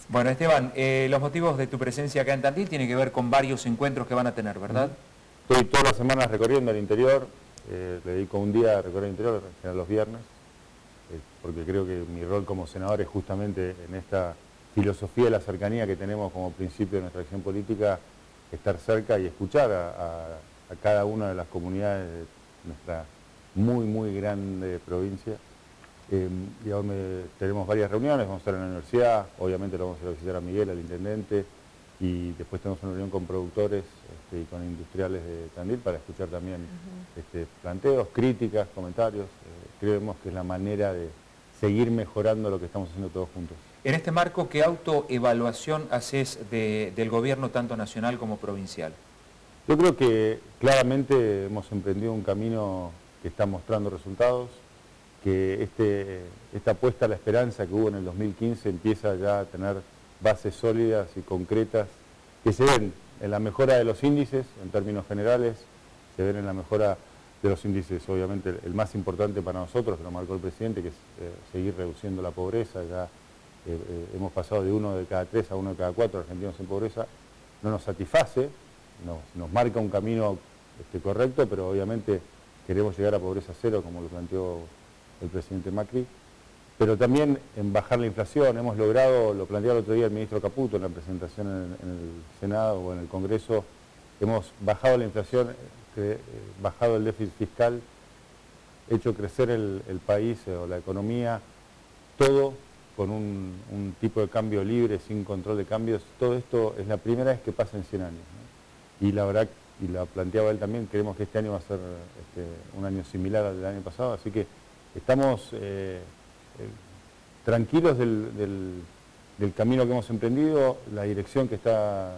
Bueno, Esteban, los motivos de tu presencia acá en Tandil tienen que ver con varios encuentros que van a tener, ¿verdad? Estoy todas las semanas recorriendo el interior, le dedico un día a recorrer el interior, en general los viernes, porque creo que mi rol como senador es justamente en esta filosofía de la cercanía que tenemos como principio de nuestra acción política, estar cerca y escuchar a cada una de las comunidades de nuestra muy grande provincia. Y ahora tenemos varias reuniones, vamos a estar en la universidad, obviamente lo vamos a ir a visitar a Miguel, al intendente, y después tenemos una reunión con productores y con industriales de Tandil para escuchar también planteos, críticas, comentarios. Creemos que es la manera de seguir mejorando lo que estamos haciendo todos juntos. En este marco, ¿qué autoevaluación haces del gobierno tanto nacional como provincial? Yo creo que claramente hemos emprendido un camino que está mostrando resultados, que esta apuesta a la esperanza que hubo en el 2015 empieza ya a tener bases sólidas y concretas que se ven en la mejora de los índices, en términos generales, se ven en la mejora de los índices, obviamente el más importante para nosotros, que lo marcó el presidente, que es seguir reduciendo la pobreza. Ya hemos pasado de 1 de cada 3 a 1 de cada 4 argentinos en pobreza. No nos satisface, nos marca un camino correcto, pero obviamente queremos llegar a pobreza cero, como lo planteó el presidente Macri, pero también en bajar la inflación. Hemos logrado, lo planteaba el otro día el ministro Caputo en la presentación en el Senado o en el Congreso, hemos bajado la inflación, bajado el déficit fiscal, hecho crecer el país o la economía, todo con un tipo de cambio libre, sin control de cambios. Todo esto es la primera vez que pasa en 100 años, ¿no? Y la verdad, y lo planteaba él también, creemos que este año va a ser un año similar al del año pasado, así que estamos tranquilos del camino que hemos emprendido, la dirección que está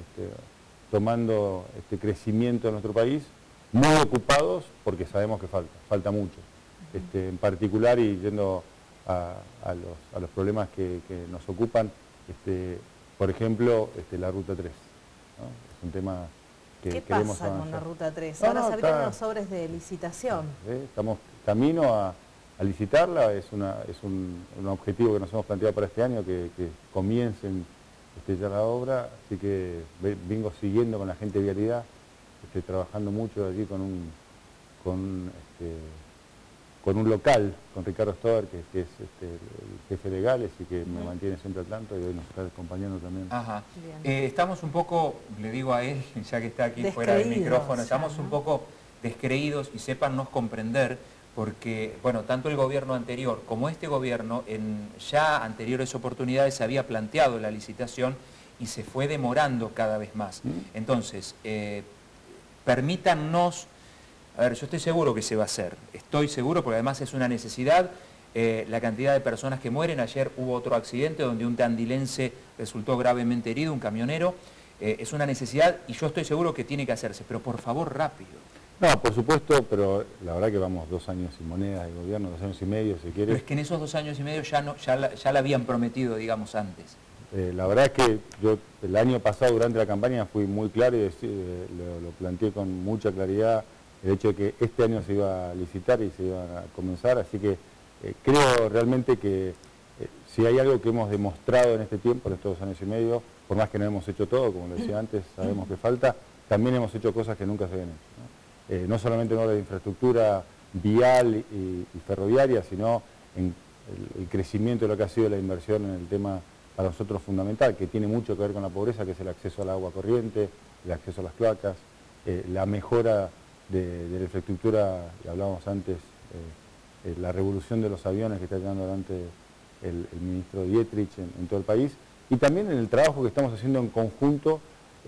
tomando este crecimiento en nuestro país, muy ocupados porque sabemos que falta mucho. En particular, y yendo a los problemas que nos ocupan, por ejemplo, la Ruta 3, ¿no? Es un tema que ¿Qué queremos pasa avanzar con la Ruta 3? No, Ahora no, se abrieron los sobres de licitación. Estamos camino a licitarla, es un objetivo que nos hemos planteado para este año, que comiencen ya la obra, así que vengo siguiendo con la gente de Vialidad, trabajando mucho allí con un local, con Ricardo Stover, que es el jefe legal, y que me mantiene siempre al tanto, y hoy nos está acompañando también. Ajá. Estamos un poco, le digo a él, ya que está aquí fuera del micrófono, estamos un poco descreídos, y sépannos comprender, porque, bueno, tanto el gobierno anterior como este gobierno, en ya anteriores oportunidades se había planteado la licitación y se fue demorando cada vez más. Entonces, permítannos, a ver, yo estoy seguro que se va a hacer, estoy seguro, porque además es una necesidad, la cantidad de personas que mueren. Ayer hubo otro accidente donde un tandilense resultó gravemente herido, un camionero, es una necesidad y yo estoy seguro que tiene que hacerse, pero por favor rápido. No, por supuesto, pero la verdad que vamos 2 años sin moneda de gobierno, 2 años y medio, si quiere. Pero es que en esos 2 años y medio ya la habían prometido, digamos, antes. La verdad es que yo el año pasado, durante la campaña, fui muy claro y lo planteé con mucha claridad, el hecho de que este año se iba a licitar y se iba a comenzar, así que creo realmente que si hay algo que hemos demostrado en este tiempo, en estos 2 años y medio, por más que no hemos hecho todo, como lo decía antes, sabemos que falta, también hemos hecho cosas que nunca se habían hecho, ¿no? No solamente en obra de infraestructura vial y ferroviaria, sino en el crecimiento de lo que ha sido la inversión en el tema para nosotros fundamental, que tiene mucho que ver con la pobreza, que es el acceso al agua corriente, el acceso a las cloacas, la mejora de la infraestructura, y hablábamos antes, la revolución de los aviones que está llevando adelante el ministro Dietrich en todo el país, y también en el trabajo que estamos haciendo en conjunto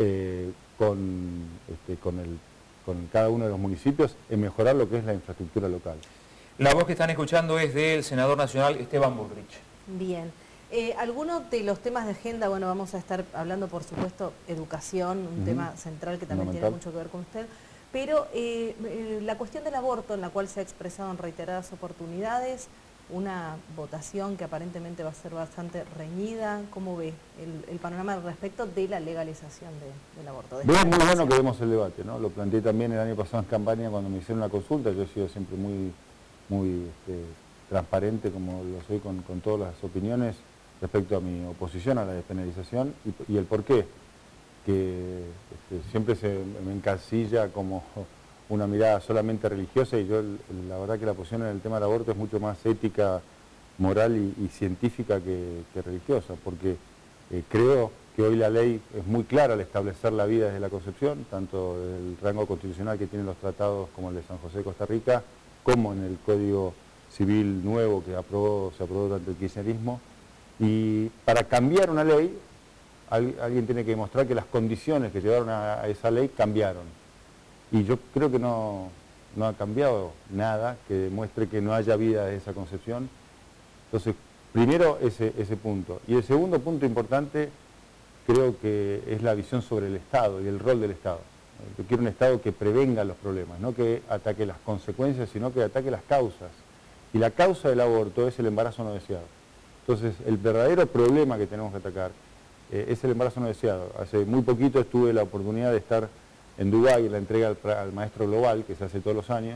con cada uno de los municipios en mejorar lo que es la infraestructura local. La voz que están escuchando es del senador nacional Esteban Bullrich. Bien. Algunos de los temas de agenda, bueno, vamos a estar hablando, por supuesto, educación, un tema central que también tiene mucho que ver con usted, pero la cuestión del aborto, en la cual se ha expresado en reiteradas oportunidades, una votación que aparentemente va a ser bastante reñida. ¿Cómo ve el panorama al respecto de la legalización del aborto? Es muy bueno que demos el debate, ¿no? Lo planteé también el año pasado en campaña cuando me hicieron la consulta. Yo he sido siempre muy transparente, como lo soy con todas las opiniones. respecto a mi oposición a la despenalización y el por qué, que siempre se me encasilla como una mirada solamente religiosa y yo la verdad que la posición en el tema del aborto es mucho más ética, moral y científica que religiosa, porque creo que hoy la ley es muy clara al establecer la vida desde la concepción, tanto el rango constitucional que tienen los tratados como el de San José de Costa Rica, como en el Código Civil nuevo que se aprobó durante el kirchnerismo. Y para cambiar una ley, alguien tiene que demostrar que las condiciones que llevaron a esa ley cambiaron. Y yo creo que no ha cambiado nada que demuestre que no haya vida desde esa concepción. Entonces, primero ese punto. Y el segundo punto importante creo que es la visión sobre el Estado y el rol del Estado. Yo quiero un Estado que prevenga los problemas, no que ataque las consecuencias, sino que ataque las causas. Y la causa del aborto es el embarazo no deseado. Entonces, el verdadero problema que tenemos que atacar es el embarazo no deseado. Hace muy poquito tuve la oportunidad de estar en Dubái en la entrega al maestro global, que se hace todos los años,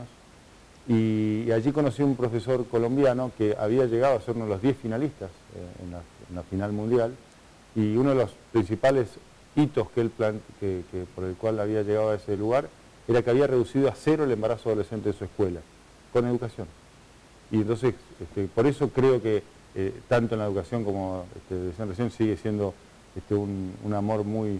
y allí conocí a un profesor colombiano que había llegado a ser uno de los 10 finalistas en la final mundial, y uno de los principales hitos que por el cual había llegado a ese lugar era que había reducido a 0 el embarazo adolescente de su escuela, con educación. Y entonces, por eso creo que tanto en la educación como decían recién, sigue siendo un amor muy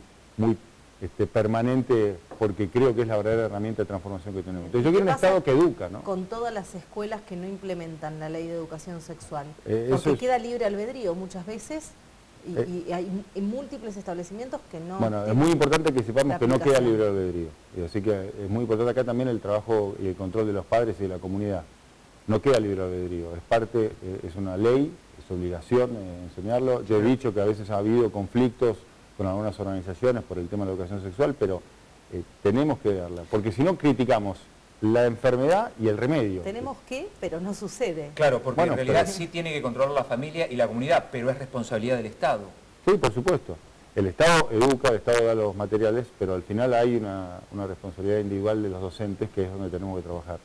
permanente, porque creo que es la verdadera herramienta de transformación que tenemos. Entonces yo quiero un Estado que educa, ¿no? Con todas las escuelas que no implementan la ley de educación sexual, porque queda libre albedrío muchas veces y hay múltiples establecimientos que no... Bueno, es muy importante que sepamos que no queda libre albedrío, así que es muy importante acá también el trabajo y el control de los padres y de la comunidad. No queda libre albedrío, es parte, es una ley, es obligación enseñarlo. Yo he dicho que a veces ha habido conflictos con algunas organizaciones por el tema de la educación sexual, pero tenemos que darla, porque si no criticamos la enfermedad y el remedio. Tenemos que, pero no sucede. Claro, porque en realidad sí tiene que controlar la familia y la comunidad, pero es responsabilidad del Estado. Sí, por supuesto. El Estado educa, el Estado da los materiales, pero al final hay una responsabilidad individual de los docentes, que es donde tenemos que trabajar.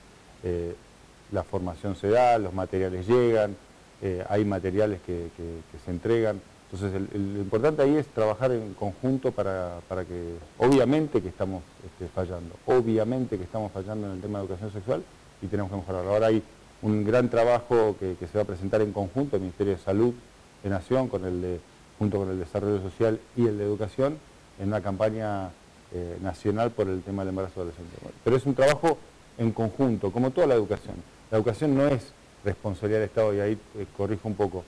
La formación se da, los materiales llegan, hay materiales que se entregan. Entonces, lo importante ahí es trabajar en conjunto para que, obviamente que estamos fallando en el tema de educación sexual y tenemos que mejorarlo. Ahora hay un gran trabajo que se va a presentar en conjunto, el Ministerio de Salud de Nación, junto con el Desarrollo Social y el de Educación, en una campaña nacional por el tema del embarazo adolescente. Pero es un trabajo en conjunto, como toda la educación. La educación no es responsabilidad del Estado, y ahí corrijo un poco,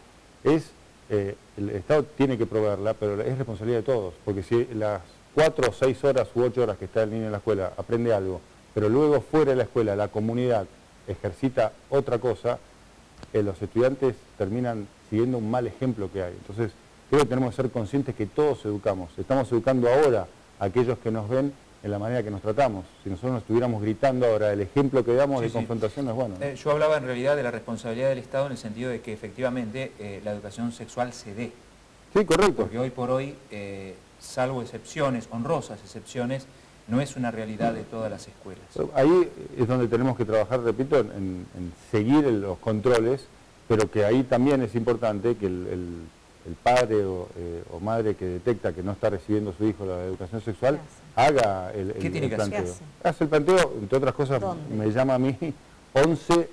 el Estado tiene que proveerla, pero es responsabilidad de todos, porque si las 4 o 6 horas u 8 horas que está el niño en la escuela aprende algo, pero luego fuera de la escuela la comunidad ejercita otra cosa, los estudiantes terminan siguiendo un mal ejemplo que hay. Entonces, creo que tenemos que ser conscientes que todos educamos. Estamos educando ahora a aquellos que nos ven en la manera que nos tratamos. Si nosotros nos estuviéramos gritando ahora, el ejemplo que damos de confrontación no es bueno, ¿no? Yo hablaba en realidad de la responsabilidad del Estado en el sentido de que efectivamente la educación sexual se dé. Sí, correcto. Porque hoy por hoy, salvo excepciones, honrosas excepciones, no es una realidad de todas las escuelas. Ahí es donde tenemos que trabajar, repito, en seguir los controles, pero que ahí también es importante que el padre o madre que detecta que no está recibiendo su hijo la educación sexual, haga el planteo. Hace el planteo, entre otras cosas. ¿Dónde? Me llama a mí 11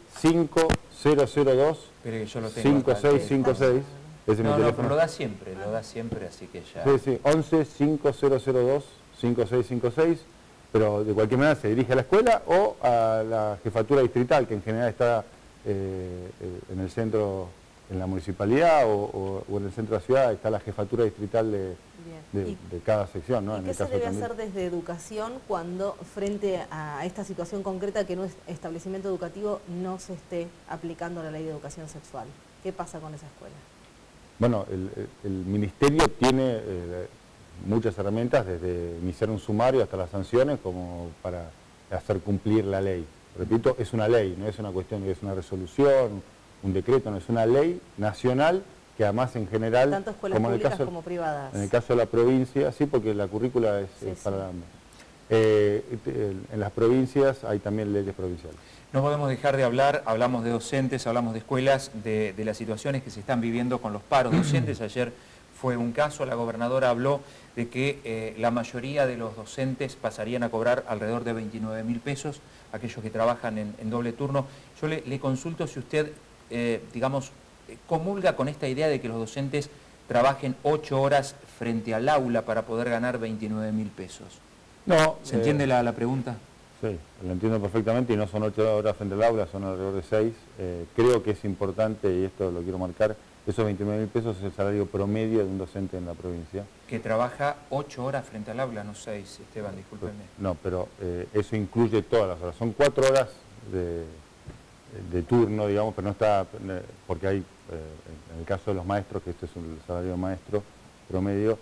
5002 5656. Ese no, es mi teléfono. Pero lo da siempre, así que ya... Sí, 11 5002 5656, pero de cualquier manera se dirige a la escuela o a la jefatura distrital, que en general está en el centro, en la municipalidad o en el centro de la ciudad, está la jefatura distrital de cada sección, ¿no? ¿Y qué se debe hacer desde educación cuando frente a esta situación concreta que en un establecimiento educativo no se esté aplicando la ley de educación sexual? ¿Qué pasa con esa escuela? Bueno, el ministerio tiene muchas herramientas, desde iniciar un sumario hasta las sanciones, como para hacer cumplir la ley. Repito, es una ley, no es una cuestión, es una resolución, un decreto, no es una ley nacional que además en general... Tanto escuelas públicas como privadas. En el caso de la provincia, sí, porque la currícula es para ambos. En las provincias hay también leyes provinciales. No podemos dejar de hablar, hablamos de docentes, hablamos de escuelas, de las situaciones que se están viviendo con los paros docentes. Ayer fue un caso, la gobernadora habló de que la mayoría de los docentes pasarían a cobrar alrededor de 29.000 pesos, aquellos que trabajan en doble turno. Yo le consulto si usted, digamos, comulga con esta idea de que los docentes trabajen 8 horas frente al aula para poder ganar 29.000 pesos. No. ¿Se entiende la pregunta? Sí, lo entiendo perfectamente y no son 8 horas frente al aula, son alrededor de 6. Creo que es importante, y esto lo quiero marcar, esos 29.000 pesos es el salario promedio de un docente en la provincia. Que trabaja 8 horas frente al aula, no 6, Esteban, discúlpeme. No, pero eso incluye todas las horas. Son 4 horas de turno, digamos, pero no está, porque hay, en el caso de los maestros, que este es un salario maestro promedio,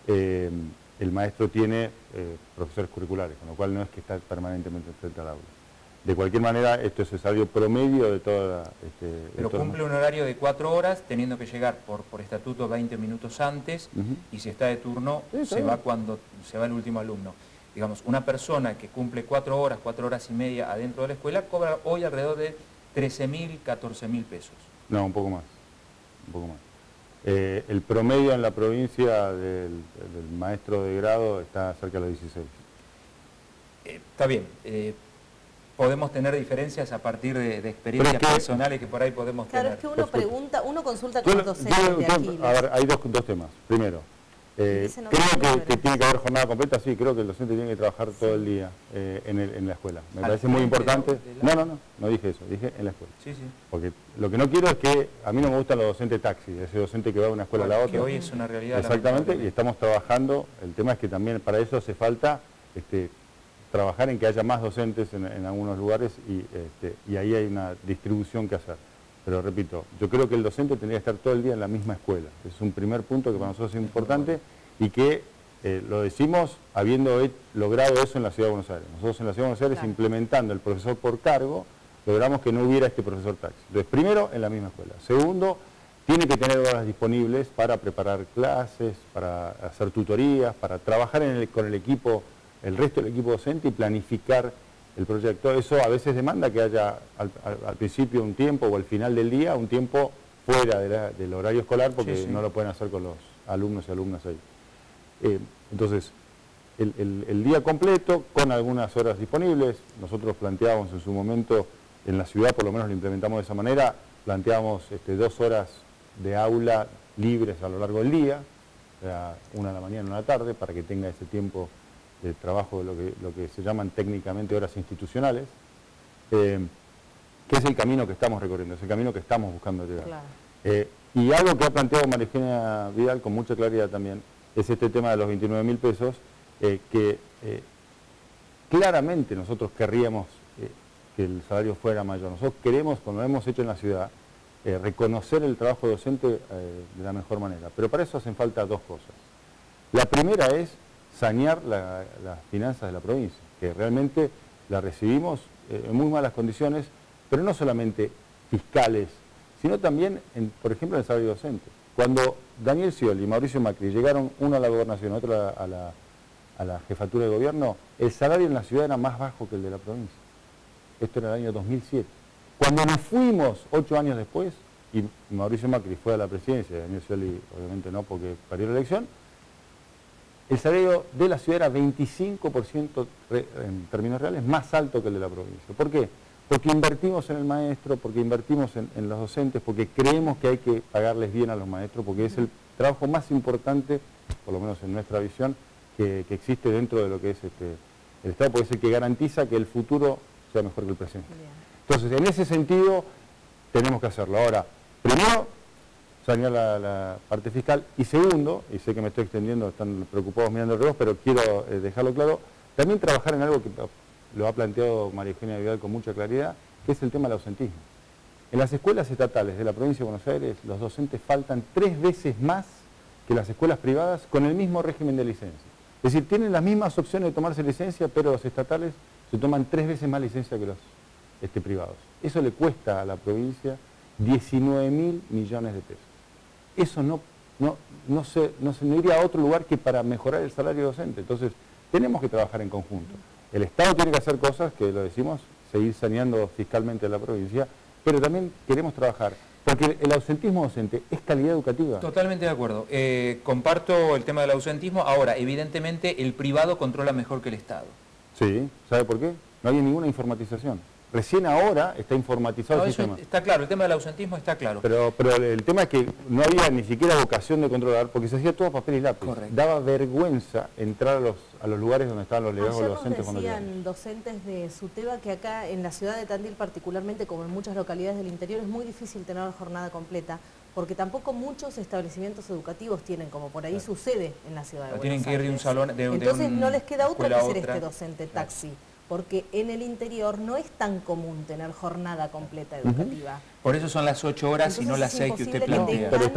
el maestro tiene profesores curriculares, con lo cual no es que está permanentemente frente al aula. De cualquier manera, esto es el salario promedio de toda la... Pero cumple un horario de 4 horas, teniendo que llegar por estatuto 20 minutos antes, y si está de turno, se va cuando se va el último alumno. Digamos, una persona que cumple 4 horas y media adentro de la escuela, cobra hoy alrededor de 13.000, 14.000 pesos. No, un poco más. Un poco más. El promedio en la provincia del maestro de grado está cerca de los 16. Está bien. Podemos tener diferencias a partir de experiencias personales que por ahí podemos tener. Claro, es que uno pregunta, uno consulta con los docentes de aquí. A ver, hay dos temas. Primero, creo que tiene que haber jornada completa, sí, creo que el docente tiene que trabajar todo el día en la escuela. Me parece muy importante. No dije eso, dije en la escuela. Sí, sí. Porque lo que no quiero es que, a mí no me gustan los docentes taxi, ese docente que va de una escuela a la otra. Que hoy es una realidad. Exactamente, y estamos trabajando, el tema es que también para eso hace falta trabajar en que haya más docentes en algunos lugares y ahí hay una distribución que hacer. Pero repito, yo creo que el docente tendría que estar todo el día en la misma escuela. Es un primer punto que para nosotros es importante y que lo decimos habiendo logrado eso en la Ciudad de Buenos Aires. Nosotros en la Ciudad de Buenos Aires, implementando el profesor por cargo, logramos que no hubiera este profesor taxi. Entonces, primero, en la misma escuela. Segundo, tiene que tener horas disponibles para preparar clases, para hacer tutorías, para trabajar con el equipo, el resto del equipo docente y planificar el proyecto. Eso a veces demanda que haya al principio un tiempo o al final del día un tiempo fuera del horario escolar porque no lo pueden hacer con los alumnos y alumnas ahí. Entonces, el día completo con algunas horas disponibles, nosotros planteábamos en su momento, en la ciudad por lo menos lo implementamos de esa manera, planteábamos 2 horas de aula libres a lo largo del día, o sea, 1 a la mañana y 1 a la tarde, para que tenga ese tiempo de trabajo de lo que se llaman técnicamente horas institucionales, que es el camino que estamos recorriendo, es el camino que estamos buscando llegar. Claro. Y algo que ha planteado María Eugenia Vidal con mucha claridad también, es este tema de los 29.000 pesos, que claramente nosotros querríamos que el salario fuera mayor. Nosotros queremos, como lo hemos hecho en la ciudad, reconocer el trabajo docente de la mejor manera. Pero para eso hacen falta 2 cosas. La primera es sanear las finanzas de la provincia, que realmente la recibimos en muy malas condiciones, pero no solamente fiscales, sino también, por ejemplo, en el salario docente. Cuando Daniel Scioli y Mauricio Macri llegaron, uno a la gobernación, otro a la jefatura de gobierno, el salario en la ciudad era más bajo que el de la provincia. Esto era el año 2007. Cuando nos fuimos 8 años después, y Mauricio Macri fue a la presidencia, Daniel Scioli obviamente no porque perdió la elección, el salario de la ciudad era 25% en términos reales más alto que el de la provincia. ¿Por qué? Porque invertimos en el maestro, porque invertimos en los docentes, porque creemos que hay que pagarles bien a los maestros, porque es el trabajo más importante, por lo menos en nuestra visión, que existe dentro de lo que es el Estado, porque es el que garantiza que el futuro sea mejor que el presente. Entonces, en ese sentido, tenemos que hacerlo. Ahora, primero, sanear la parte fiscal, y segundo, y sé que me estoy extendiendo, están preocupados mirando el reloj, pero quiero dejarlo claro, también trabajar en algo que lo ha planteado María Eugenia Vidal con mucha claridad, que es el tema del ausentismo. En las escuelas estatales de la provincia de Buenos Aires, los docentes faltan 3 veces más que las escuelas privadas con el mismo régimen de licencia. Es decir, tienen las mismas opciones de tomarse licencia, pero los estatales se toman 3 veces más licencia que los privados. Eso le cuesta a la provincia 19.000 millones de pesos. Eso no iría a otro lugar que para mejorar el salario docente. Entonces, tenemos que trabajar en conjunto. El Estado tiene que hacer cosas que, lo decimos, seguir saneando fiscalmente la provincia, pero también queremos trabajar, porque el ausentismo docente es calidad educativa. Totalmente de acuerdo. Comparto el tema del ausentismo. Ahora, evidentemente, el privado controla mejor que el Estado. Sí, ¿sabe por qué? No había ninguna informatización. Recién ahora está informatizado el sistema. Está claro, el tema del ausentismo está claro. Pero el tema es que no había ni siquiera vocación de controlar, porque se hacía todo a papel y lápiz. Correcto. Daba vergüenza entrar a los lugares donde estaban los legajos de los docentes. Ayer nos decían docentes de SUTEBA que acá en la ciudad de Tandil particularmente, como en muchas localidades del interior, es muy difícil tener la jornada completa, porque tampoco muchos establecimientos educativos tienen, como por ahí sucede en la ciudad de Buenos Tienen que ir de un salón, Entonces no les queda otra que ser este docente Claro. taxi, porque en el interior no es tan común tener jornada completa educativa. Por eso son las 8 horas y Entonces no las es 6 que usted imposible que plantea. Pero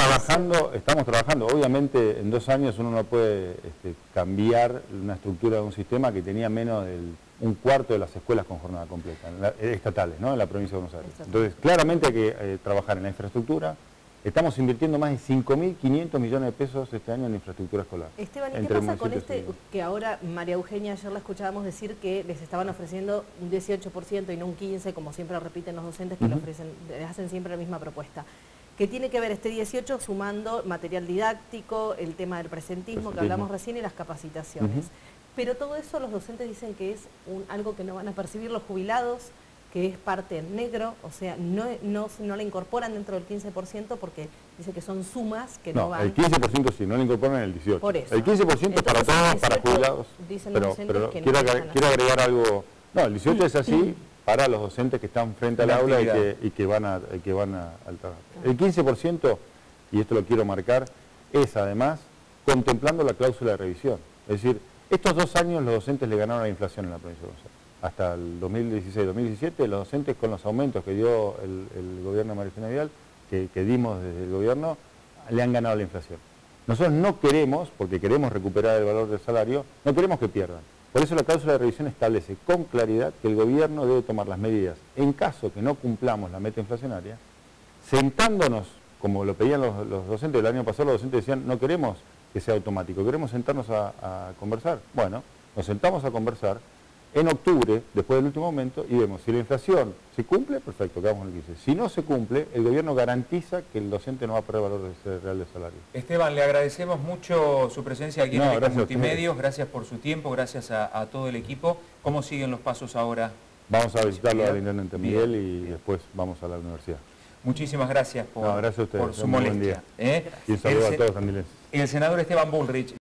estamos trabajando. Obviamente en 2 años uno no puede cambiar una estructura de un sistema que tenía menos del 1/4 de las escuelas con jornada completa, estatales, ¿no? En la provincia de Buenos Aires. Entonces claramente hay que trabajar en la infraestructura. Estamos invirtiendo más de 5.500 millones de pesos este año en infraestructura escolar. Esteban, ¿y qué pasa con que ahora María Eugenia, ayer la escuchábamos decir que les estaban ofreciendo un 18% y no un 15%, como siempre repiten los docentes que les hacen siempre la misma propuesta? Que tiene que ver este 18 sumando material didáctico, el tema del presentismo que hablamos recién y las capacitaciones. Pero todo eso los docentes dicen que es algo que no van a percibir los jubilados, que es parte en negro, o sea, no la incorporan dentro del 15% porque dice que son sumas que no van. El 15% sí, no lo incorporan en el 18%. Por eso. El 15% para todos, para jubilados. Dicen los docentes pero que quiero no agregar algo. No, el 18 es así para los docentes que están frente al aula y que van al trabajo. El 15%, y esto lo quiero marcar, es además contemplando la cláusula de revisión. Es decir, estos 2 años los docentes le ganaron a la inflación en la provincia de Buenos Aires. Hasta el 2016-2017, los docentes con los aumentos que dio el gobierno de María Eugenia Vidal, que dimos desde el gobierno, le han ganado la inflación. Nosotros no queremos, porque queremos recuperar el valor del salario, no queremos que pierdan. Por eso la cláusula de revisión establece con claridad que el gobierno debe tomar las medidas en caso que no cumplamos la meta inflacionaria, sentándonos, como lo pedían los docentes del año pasado, los docentes decían, no queremos que sea automático, queremos sentarnos a conversar. Bueno, nos sentamos a conversar en octubre, después del último momento, y vemos si la inflación se cumple, perfecto, quedamos en el 15. Si no se cumple, el gobierno garantiza que el docente no va a perder valor real de salario. Esteban, le agradecemos mucho su presencia aquí en Multimedios, gracias por su tiempo, gracias a todo el equipo. ¿Cómo siguen los pasos ahora? Vamos a visitarlo al intendente Miguel y después vamos a la universidad. Muchísimas gracias por, gracias a ustedes, por su molestia. Y un saludo a todos también. El senador Esteban Bullrich.